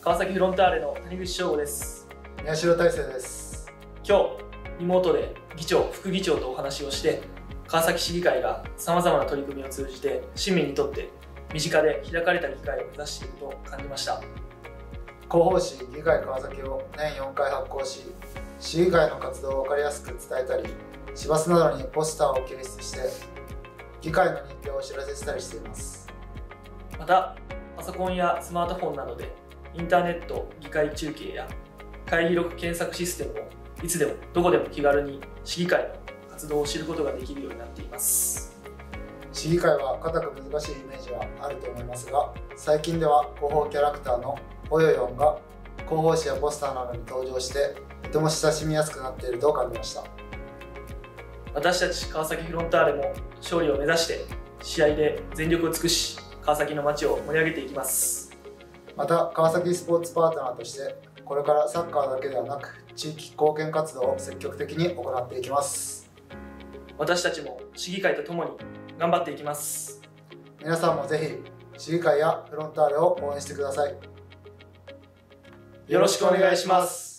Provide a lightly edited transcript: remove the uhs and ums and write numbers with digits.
川崎フロンターレの谷口翔吾です。 宮代大成です。 今日リモートで議長、副議長とお話をして、川崎市議会がさまざまな取り組みを通じて市民にとって身近で開かれた議会を目指していると感じました。 広報誌議会川崎を年4回発行し、市議会の活動を分かりやすく伝えたり、市バスなどにポスターを掲出して議会の日程をお知らせしたりしています。 またパソコンやスマートフォンなどでインターネット議会中継や会議録検索システムをいつでもどこでも気軽に市議会の活動を知ることができるようになっています。 市議会は固く難しいイメージはあると思いますが、最近では広報キャラクターのおよよんが広報誌やポスターなどに登場してとても親しみやすくなっていると感じました。 私たち川崎フロンターレも勝利を目指して試合で全力を尽くし、川崎の街を盛り上げていきます。 また川崎スポーツパートナーとしてこれからサッカーだけではなく地域貢献活動を積極的に行っていきます。 私たちも市議会とともに頑張っていきます。 皆さんもぜひ市議会やフロンターレを応援してください。 よろしくお願いします。